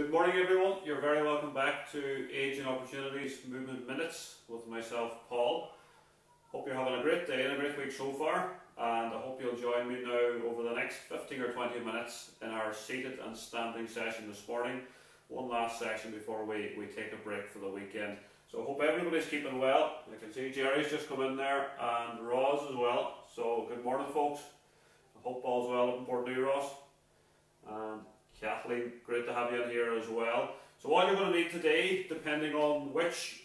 Good morning everyone, you're very welcome back to Age and Opportunity's Movement Minutes with myself, Paul. Hope you're having a great day and a great week so far, and I hope you'll join me now over the next 15 or 20 minutes in our seated and standing session this morning. One last session before we take a break for the weekend. So I hope everybody's keeping well. I can see Jerry's just come in there and Ross as well. So good morning folks. I hope all's well up in Port New Ross. And Kathleen, great to have you in here as well. So all you're going to need today, depending on which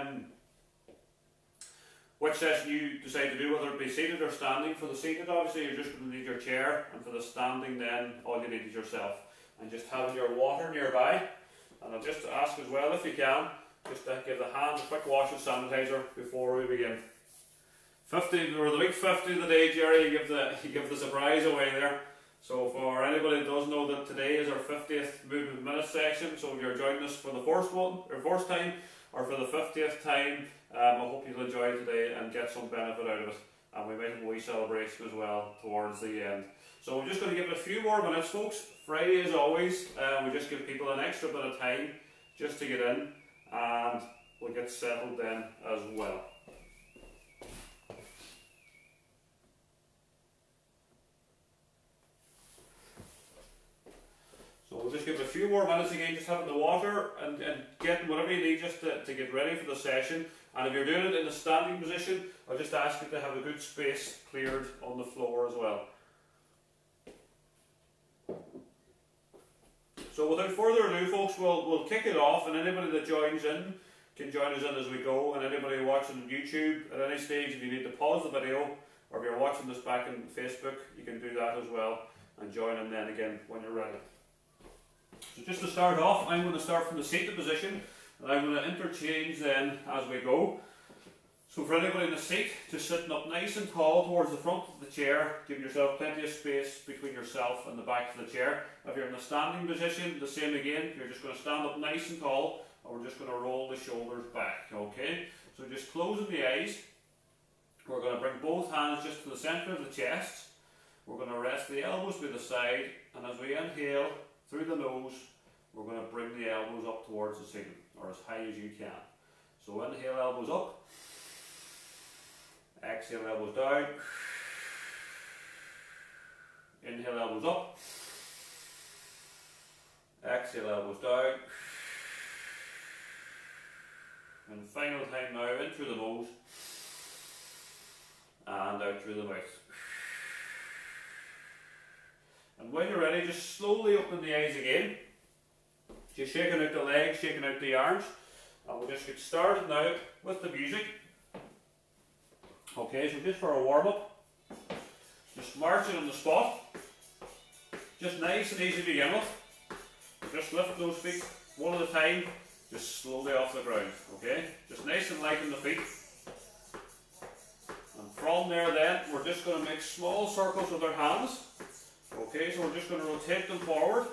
session you decide to do, whether it be seated or standing. For the seated, obviously, you're just going to need your chair, and for the standing, then all you need is yourself. And just having your water nearby. And I'll just ask as well, if you can, just to give the hands a quick wash of sanitizer before we begin. 50 or the week 50 of the day, Jerry, you give the surprise away there. So for anybody that doesn't know that today is our 50th Movement Minute section, so if you're joining us for the first time, or for the 50th time, I hope you'll enjoy today and get some benefit out of it. And we might have a wee celebration as well towards the end. So we're just going to give it a few more minutes, folks. Friday, as always, we just give people an extra bit of time just to get in, and we'll get settled then as well. So we'll just give it a few more minutes again, just having the water and getting whatever you need just to get ready for the session. And if you're doing it in a standing position, I'll just ask you to have a good space cleared on the floor as well. So without further ado, folks, we'll kick it off, and anybody that joins in can join us in as we go, and anybody watching on YouTube at any stage, if you need to pause the video, or if you're watching this back on Facebook, you can do that as well, and join in then again when you're ready. So just to start off, I'm going to start from the seated position, and I'm going to interchange then as we go. So for anybody in the seat, just sitting up nice and tall towards the front of the chair, giving yourself plenty of space between yourself and the back of the chair. If you're in a standing position, the same again, you're just going to stand up nice and tall, and we're just going to roll the shoulders back, okay? So just closing the eyes, we're going to bring both hands just to the centre of the chest. We're going to rest the elbows by the side, and as we inhale through the nose, we're going to bring the elbows up towards the ceiling, or as high as you can. So inhale, elbows up. Exhale, elbows down. Inhale, elbows up. Exhale, elbows down. And final time now, in through the nose and out through the mouth. And when you're ready, just slowly open the eyes again. Just shaking out the legs, shaking out the arms. And we'll just get started now with the music. Okay, so just for a warm-up, just marching on the spot. Just nice and easy to begin with. Just lift those feet one at a time, just slowly off the ground. Okay, just nice and light on the feet. And from there then, we're just going to make small circles with our hands. Okay, so we're just going to rotate them forward.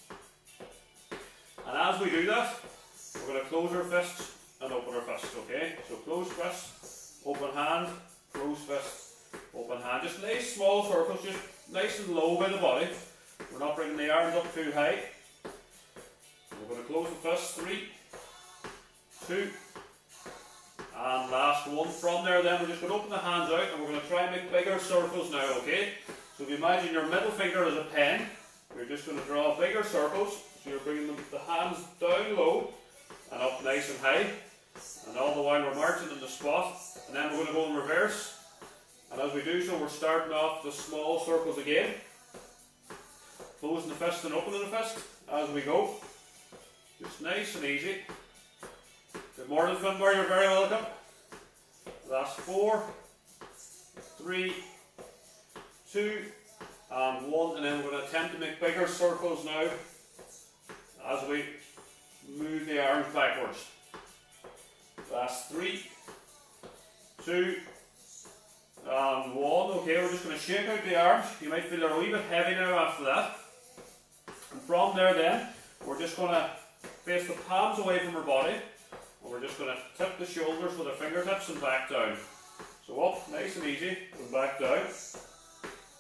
And as we do that, we're going to close our fists and open our fists. Okay, so close fist, open hand, close fist, open hand. Just nice small circles, just nice and low by the body. We're not bringing the arms up too high. We're going to close the fist. 3, 2, and last one. From there then, we're just going to open the hands out, and we're going to try and make bigger circles now, okay? So if you imagine your middle finger as a pen, you're just going to draw bigger circles. So you're bringing the hands down low and up nice and high. And all the while we're marching in the spot. And then we're going to go in reverse. And as we do so, we're starting off the small circles again. Closing the fist and opening the fist as we go. Just nice and easy. Good morning, Finbar, you're very welcome. Last 4, 3, 2, and 1, and then we're going to attempt to make bigger circles now as we move the arms backwards. Last 3, 2, and 1. Okay, we're just going to shake out the arms. You might feel they're a wee bit heavy now after that. And from there then, we're just going to face the palms away from our body, and we're just going to tip the shoulders with our fingertips and back down. So up, nice and easy, and back down.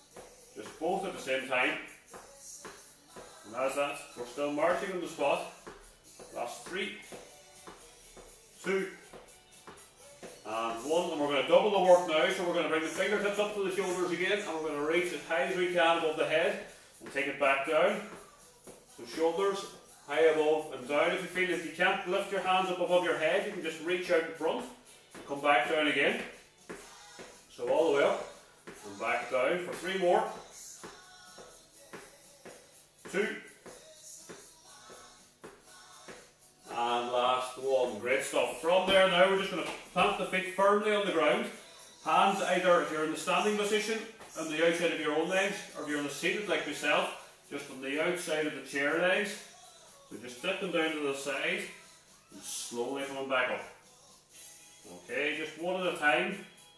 Just both at the same time. And as that, we're still marching on the spot. Last 3, 2, and 1. And we're going to double the work now, so we're going to bring the fingertips up to the shoulders again, and we're going to reach as high as we can above the head and take it back down. So shoulders high above and down. If you feel if you can't lift your hands up above your head, you can just reach out in front and come back down again. So all the way up and back down for 3 more. 2. And last 1. Great stuff. From there now we're just going to plant the feet firmly on the ground. Hands either, if you're in the standing position, on the outside of your own legs, or if you're on the seated like myself, just on the outside of the chair legs. So just dip them down to the side and slowly coming back up. Okay, just one at a time.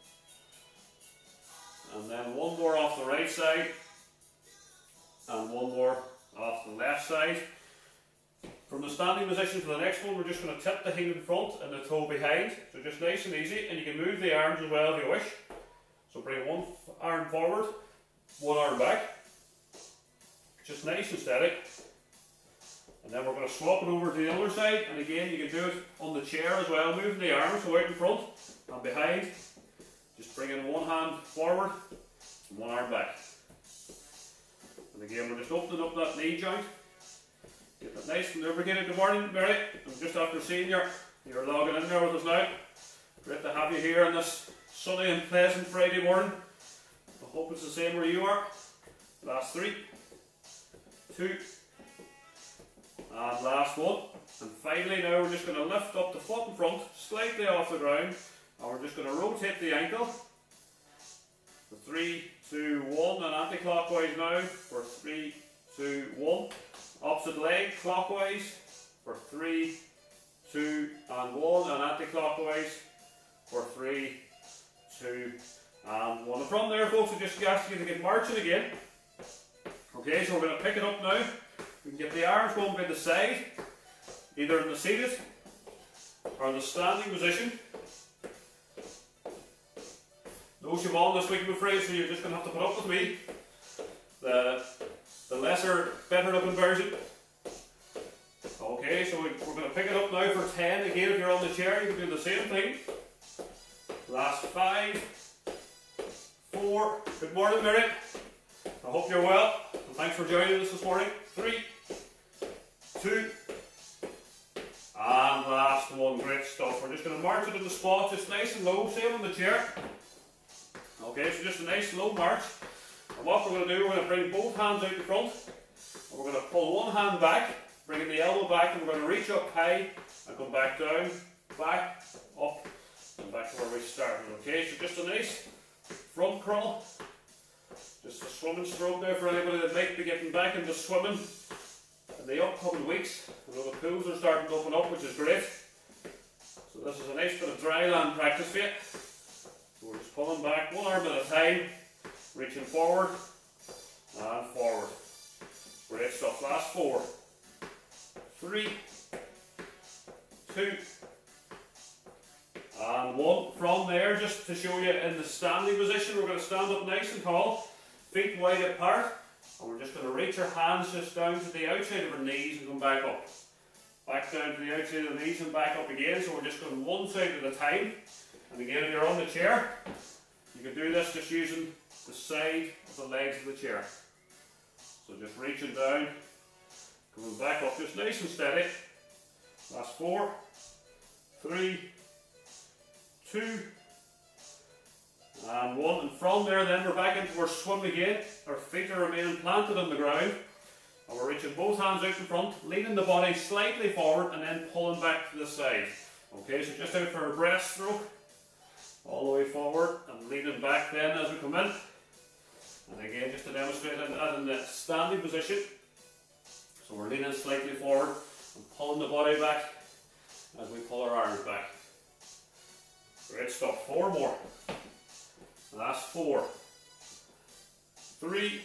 And then one more off the right side. And one more off the left side. From the standing position to the next one, we're just going to tip the heel in front and the toe behind. So just nice and easy, and you can move the arms as well if you wish. So bring one arm forward, one arm back. Just nice and steady. And then we're going to swap it over to the other side, and again you can do it on the chair as well, moving the arms so out in front and behind. Just bringing one hand forward and one arm back. And again we're just opening up that knee joint. Get that nice and lubricated. Good morning, Mary. I'm just after seeing you're logging in there with us now. Great to have you here on this sunny and pleasant Friday morning. I hope it's the same where you are. Last 3, 2, and last 1. And finally now we're just going to lift up the foot in front, slightly off the ground, and we're just going to rotate the ankle. For 3, 2, 1, and anti-clockwise now for 3, 2, 1. Opposite leg clockwise for 3, 2, and 1, and anti-clockwise for 3, 2, and 1. And from there, folks, I just ask you to get marching again. Okay, so we're going to pick it up now. We can get the arms going by the side, either in the seated or in the standing position. No Siobhan this week, I'm afraid, so you're just going to have to put up with me. The lesser, better looking version. Okay, so we're going to pick it up now for 10. Again, if you're on the chair, you can do the same thing. Last 5, 4. Good morning, Mary. I hope you're well, and thanks for joining us this morning. 3, 2, and last 1. Great stuff. We're just going to march it in the spot, just nice and low, same on the chair. Okay, so just a nice low march. And what we're going to do, we're going to bring both hands out in front, and we're going to pull one hand back, bringing the elbow back, and we're going to reach up high and come back down, back, up, and back to where we started. Okay, so just a nice front crawl, just a swimming stroke there for anybody that might be getting back into swimming in the upcoming weeks. I know the pools are starting to open up, which is great. So this is a nice bit of dry land practice for you. So we're just pulling back one arm at a time, reaching forward and forward. Great stuff. Last 4, 3, 2, and 1. From there, just to show you in the standing position, we're going to stand up nice and tall, feet wide apart, and we're just going to reach our hands just down to the outside of our knees and come back up. Back down to the outside of the knees and back up again, so we're just going one side at a time. And again, if you're on the chair, you can do this just using the side of the legs of the chair. So just reaching down, coming back up, just nice and steady. Last 4, 3, 2, and 1. And from there then we're back into our swim again. Our feet are remaining planted on the ground. And we're reaching both hands out in front, leaning the body slightly forward and then pulling back to the side. Okay, so just out for a breaststroke. All the way forward and leaning back then as we come in. And again, just to demonstrate it in the standing position. So we're leaning slightly forward and pulling the body back as we pull our arms back. Great stuff. 4 more. Last 4, 3,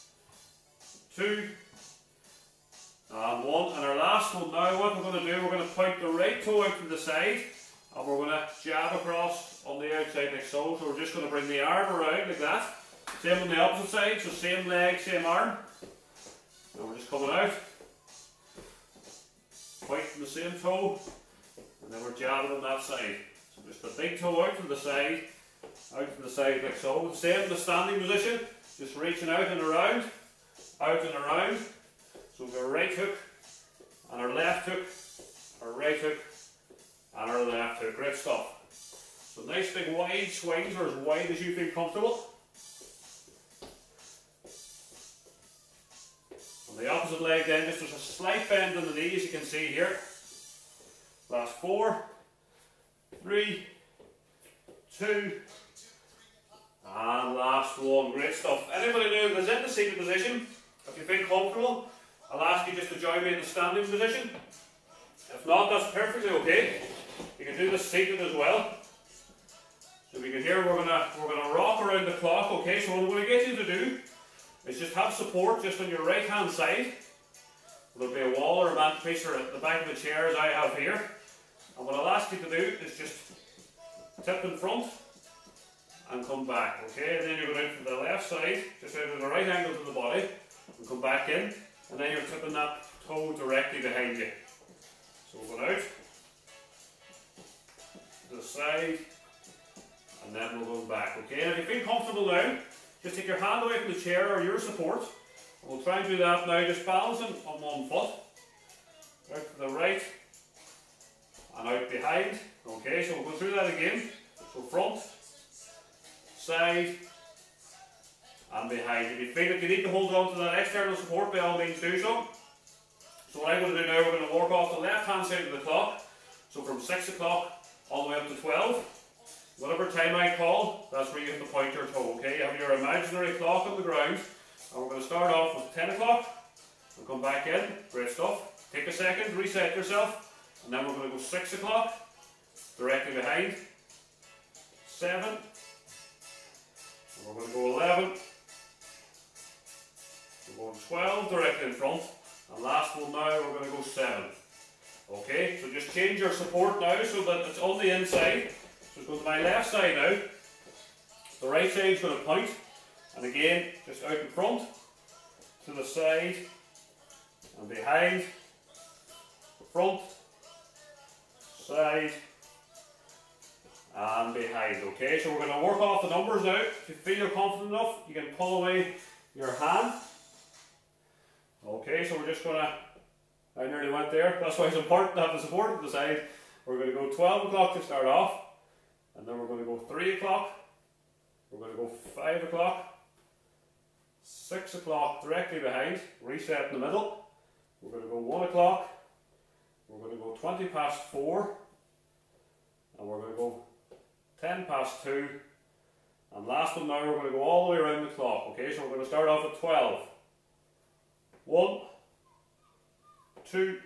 2, and 1. And our last one now, what we're going to do, we're going to point the right toe out to the side and we're going to jab across on the outside like so. So we're just going to bring the arm around like that. Same on the opposite side, so same leg, same arm. And we're just coming out, pointing the same same toe, and then we're jabbing on that side. So just the big toe out to the side like so. Same in the standing position, just reaching out and around. So we've got a right hook, and our left hook, our right hook, and our left hook. Great stuff. So nice big wide swings, or as wide as you feel comfortable. On the opposite leg then, just there's a slight bend in the knee, as you can see here. Last 4, 3, 2, and last 1. Great stuff. Anybody new that's in the seated position, if you feel comfortable, I'll ask you just to join me in the standing position. If not, that's perfectly okay. You can do this seated as well. So we can hear we're gonna rock around the clock. Okay, so what I'm going to get you to do is just have support just on your right hand side. There'll be a wall or a mantelpiece or at the back of the chair as I have here. And what I'll ask you to do is just tip in front and come back. Okay, and then you're going out to the left side, just out at the right angle to the body, and come back in, and then you're tipping that toe directly behind you. So we're going out to the side, and then we're going back. Okay, and if you feel comfortable now, just take your hand away from the chair or your support, and we'll try and do that now, just balancing on one foot, out to the right, and out behind. Okay, so we'll go through that again. So front, side, and behind. If you feel like you need to hold on to that external support, by all means do so. So what I'm going to do now, we're going to work off the left hand side of the clock. So from 6 o'clock all the way up to 12. Whatever time I call, that's where you have to point your toe. Okay, you have your imaginary clock on the ground, and we're going to start off with 10 o'clock. We'll come back in. Great stuff. Take a second, reset yourself, and then we're going to go 6 o'clock directly behind. 7. And we're going to go 11. We're going 12 directly in front. And last one now, we're going to go 7. Okay, so just change your support now so that it's on the inside. So it's going to my left side now. The right side is going to point. And again, just out in front, to the side, and behind, front, side, and behind. Okay, so we're going to work off the numbers now. If you feel you're confident enough, you can pull away your hand. Okay, so we're just going to, I nearly went there, that's why it's important to have the support at the side. We're going to go 12 o'clock to start off, and then we're going to go 3 o'clock, we're going to go 5 o'clock, 6 o'clock directly behind, reset in the middle, we're going to go 1 o'clock, we're going to go 20 past 4, and we're going to go 10 past 2, and last one now we're going to go all the way around the clock. Okay, so we're going to start off at 12. 1, 2,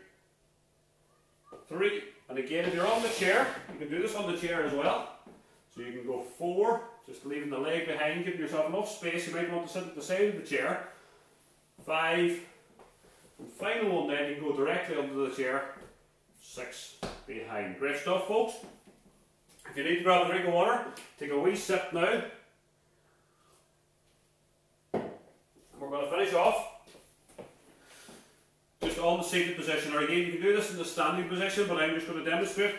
3, and again if you're on the chair, you can do this on the chair as well. So you can go 4, just leaving the leg behind, giving yourself enough space. You might want to sit at the side of the chair. 5, and final one then, you can go directly under the chair. 6 behind. Great stuff, folks. If you need to grab a drink of water, take a wee sip now. We're going to finish off just on the seated position, or again you can do this in the standing position, but I'm just going to demonstrate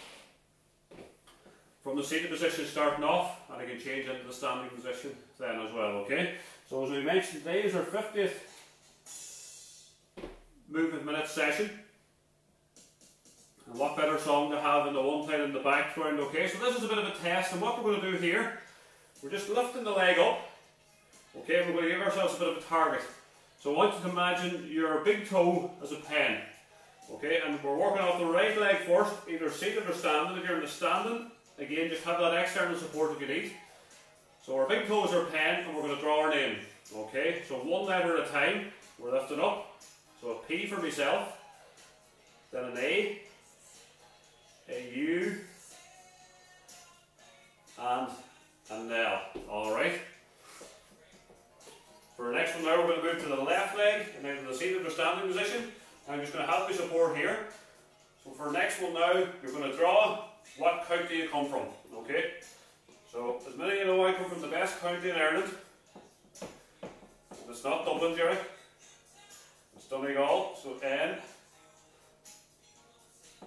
from the seated position starting off, and I can change into the standing position then as well. Okay, so as we mentioned, today is our 50th movement minute session, and what better song to have in the one playing in the background. Okay, so this is a bit of a test, and what we're going to do here, we're just lifting the leg up. Okay, we're going to give ourselves a bit of a target. So I want you to imagine your big toe as a pen. Okay, and we're working off the right leg first, either seated or standing. If you're in the standing, again, just have that external support if you need. So our big toe is our pen, and we're going to draw our name. Okay, so one letter at a time, we're lifting up. So a P for myself, then an A U, and an L. Alright. For our next one now, we're going to move to the left leg and then to the seated or standing position. I'm just going to have my support here. So for our next one now, you're going to draw what county you come from. Okay? So, as many of you know, I come from the best county in Ireland. It's not Dublin, Jerry. It's Donegal. So N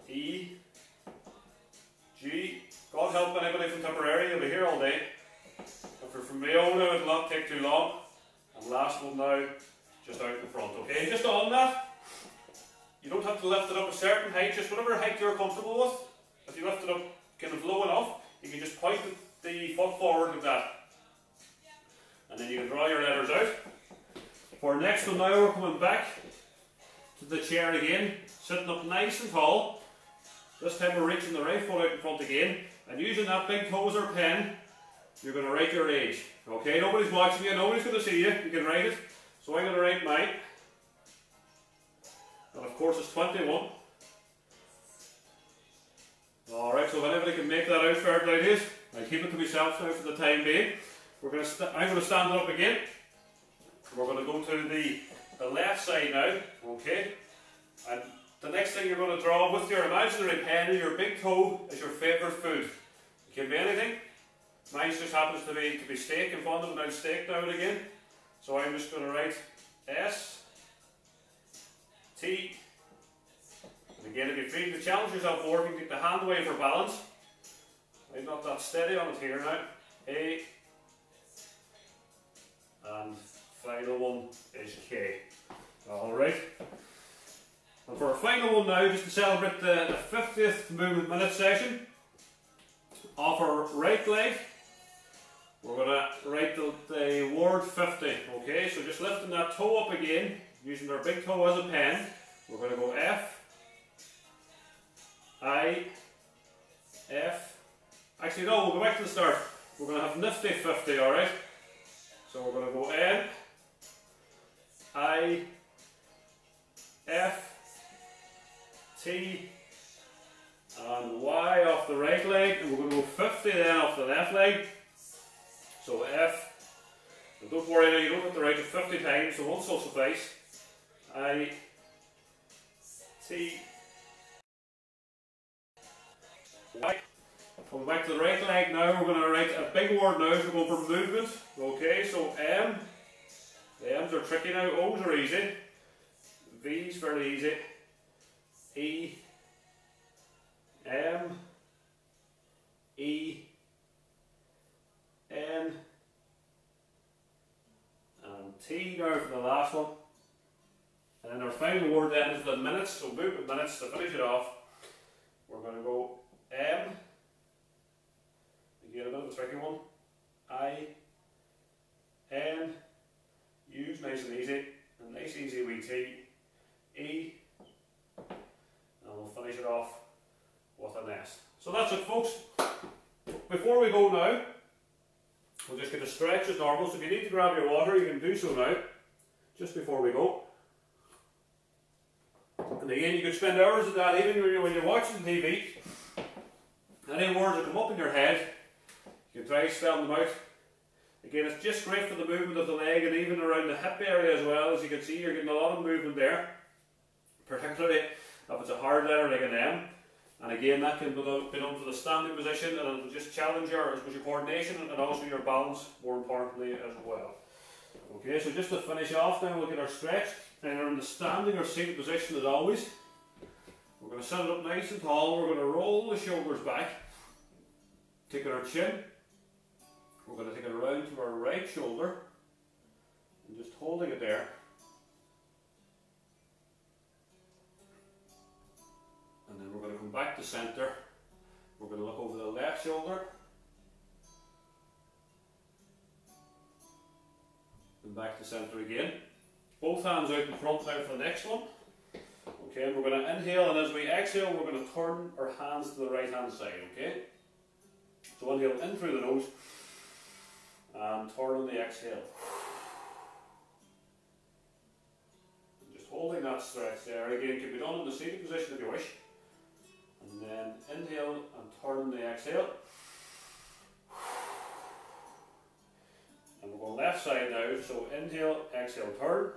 myself, anybody from Tipperary, you'll be here all day. If you're from Leona, it'll not take too long. And last one now, just out in front, okay? Just on that, you don't have to lift it up a certain height, just whatever height you're comfortable with. If you lift it up kind of low enough, you can just point the foot forward like that. And then you can draw your letters out. For our next one now, we're coming back to the chair again, sitting up nice and tall. This time we're reaching the right foot out in front again, and using that big poser pen, you're going to write your age. Okay, nobody's watching you, nobody's going to see you, you can write it. So I'm going to write mine, and of course it's 21. Alright, so if anybody can make that out, fair play to you. I'll keep it to myself now for the time being. I'm going to stand up again. We're going to go to the left side now, okay? And the next thing you're going to draw with your imaginary pen, your big toe is your favourite food. It can be anything. Mine just happens to be steak. I'm fond of an old steak now and again. So I'm just going to write S, T, and again if you feel to challenge yourself more, you can take the hand away for balance. I'm not that steady on it here now. A, and final one is K. Alright. And for our final one now, just to celebrate the 50th movement minute session, off our right leg, we're going to write the word 50. Okay, so just lifting that toe up again, using our big toe as a pen, we're going to go F, I, F. Actually, no, we'll go back to the start. We're going to have nifty 50, alright? So we're going to go N, I, F, T, and Y off the right leg, and we're going to go 50 then off the left leg. So F, and don't worry now, you don't have to write it 50 times, so once will suffice. I, T, Y. Coming back to the right leg now, we're going to write a big word now, so we're going for movement. Okay, so M, the M's are tricky now, O's are easy, V's fairly easy, E, M, E, N, and T now for the last one. And then our final word then is the minutes, so movement minutes to finish it off. We're going to go M, again a bit of a tricky one, I, N, U's nice and easy, a nice easy wee T, E, and we'll finish it off with an S. So that's it folks. Before we go now, we'll just get a stretch as normal, so if you need to grab your water you can do so now, just before we go. And again, you could spend hours at that even when you're watching TV. Any words that come up in your head, you can try to spell them out. Again, it's just great for the movement of the leg and even around the hip area as well. As you can see, you're getting a lot of movement there, particularly if it's a hard letter like an M. And again, that can be done for the standing position, and it'll just challenge your coordination and also your balance, more importantly, as well. Okay, so just to finish off then, we'll get our stretch, and we're in the standing or seated position as always. We're going to set it up nice and tall, we're going to roll the shoulders back, taking our chin, we're going to take it around to our right shoulder, and just holding it there. And then we're going to come back to centre, we're going to look over the left shoulder, and back to centre again. Both hands out in front now for the next one. Okay, and we're going to inhale, and as we exhale we're going to turn our hands to the right hand side, okay? So inhale in through the nose, and turn on the exhale. And just holding that stretch there, again can be done in the seated position if you wish. And then inhale and turn on the exhale. And we're going left side now, so inhale, exhale, turn.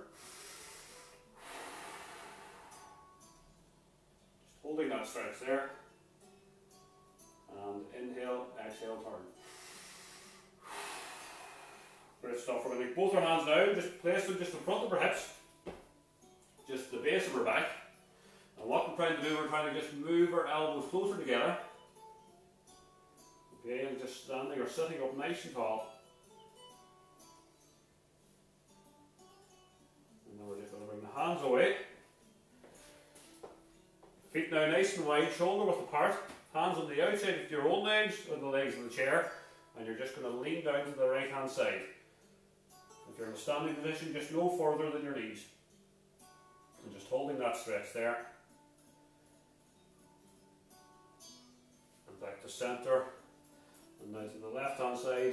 Just holding that stretch there. And inhale, exhale, turn. Great stuff. We're going to take both our hands down, just place them just in front of our hips, just the base of our back. And what we're trying to do, we're trying to just move our elbows closer together. Okay, and just standing or sitting up nice and tall. And then we're just going to bring the hands away. Feet now nice and wide, shoulder width apart. Hands on the outside of your own legs or the legs of the chair. And you're just going to lean down to the right hand side. If you're in a standing position, just no further than your knees. And just holding that stretch there. And back to centre. And now to the left hand side.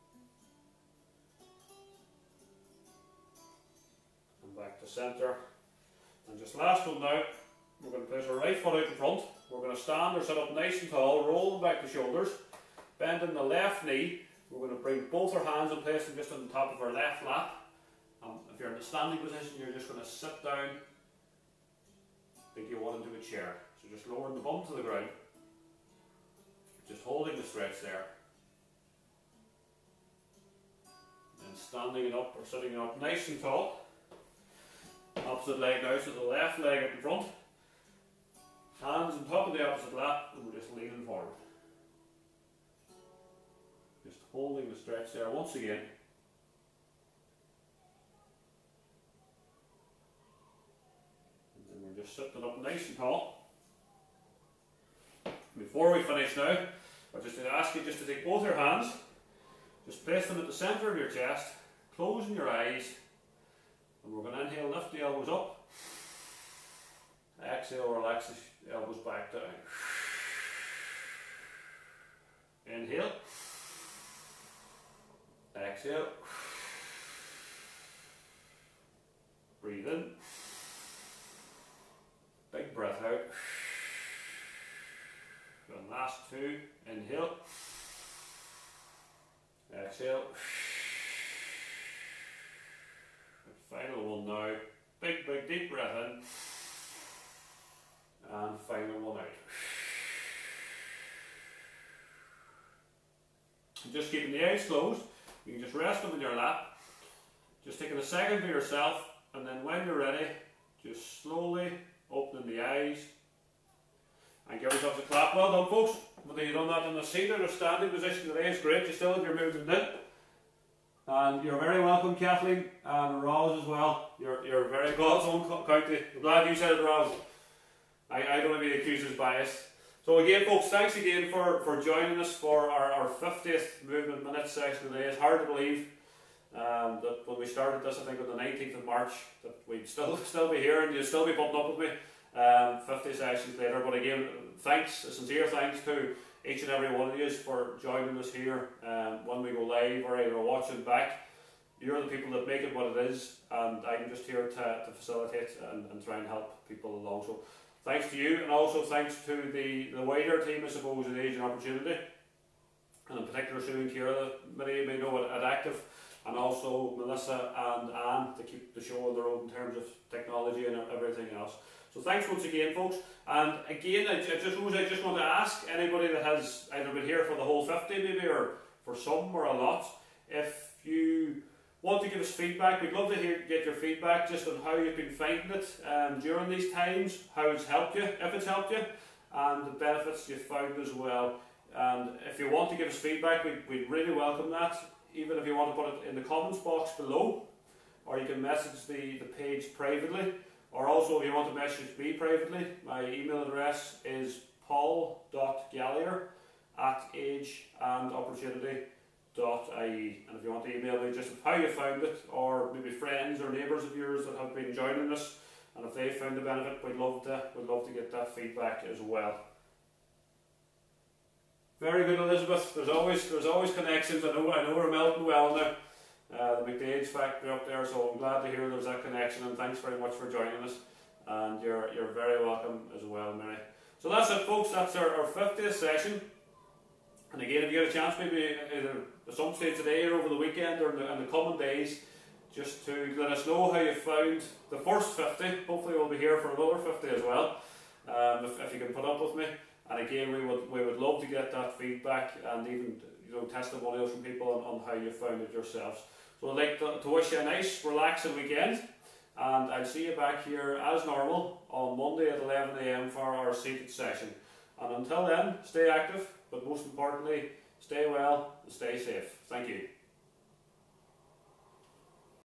And back to centre. And just last one now, we're going to place our right foot out in front. We're going to stand or sit up nice and tall, rolling back the shoulders, bending the left knee. We're going to bring both our hands and place them just on the top of our left lap. If you're in the standing position, you're just going to sit down like you want into a chair. So just lowering the bum to the ground. Just holding the stretch there. And standing it up or sitting it up nice and tall. Opposite leg now, so the left leg up in front. Hands on top of the opposite lap, and we're just leaning forward. Just holding the stretch there once again. And then we're just sitting up nice and tall. Before we finish now, I'm just going to ask you just to take both your hands, just place them at the centre of your chest, closing your eyes, and we're going to inhale, lift the elbows up. Exhale, relax the elbows back down. Inhale. Exhale. Breathe in. Big breath out. And last two. Inhale. Exhale. And final one now. Big deep breath in. And final one out. And just keeping the eyes closed, you can just rest them in your lap. Just taking a second for yourself, and then when you're ready, just slowly opening the eyes. And give yourself a clap. Well done, folks. Whether you've done that in a seated or standing position today is great. You still have your movement in. And you're very welcome, Kathleen, and Roz as well. You're very God's own county. I'm glad you said it, Roz. I don't want to be accused as biased. So again, folks, thanks again for joining us for our 50th Movement Minute session today. It's hard to believe that when we started this, I think on the 19th of March, that we'd still be here and you'd still be putting up with me 50 sessions later. But again, thanks, a sincere thanks to each and every one of you for joining us here when we go live or either watching back. You're the people that make it what it is, and I'm just here to facilitate and try and help people along. So thanks to you, and also thanks to the wider team, I suppose, at Age and Opportunity, and in particular Sue and Kira, that many of you may know at Active, and also Melissa and Anne to keep the show on the road in terms of technology and everything else. So thanks once again, folks. And again, I just want to ask anybody that has either been here for the whole 50 maybe, or for some or a lot, if you want to give us feedback, we'd love to get your feedback just on how you've been finding it during these times, how it's helped you, if it's helped you, and the benefits you've found as well. And if you want to give us feedback, we'd really welcome that, even if you want to put it in the comments box below, or you can message the page privately, or also if you want to message me privately, my email address is paul.gallier@ageandopportunity.ie, and if you want to email me just how you found it, or maybe friends or neighbours of yours that have been joining us, and if they found the benefit, we'd love to get that feedback as well. Very good, Elizabeth. There's always connections. I know we're melting well now. The McDade's factory up there, so I'm glad to hear there's that connection, and thanks very much for joining us. And you're very welcome as well, Mary. So that's it, folks. That's our 50th session. And again, if you get a chance, maybe either at some stage today or over the weekend or in the coming days, just to let us know how you found the first 50. Hopefully we'll be here for another 50 as well, if you can put up with me. And again, we would love to get that feedback and even testimonials from people on how you found it yourselves. So I'd like to wish you a nice, relaxing weekend, and I'll see you back here as normal on Monday at 11 AM for our seated session. And until then, stay active, but most importantly, Stay well and stay safe. Thank you.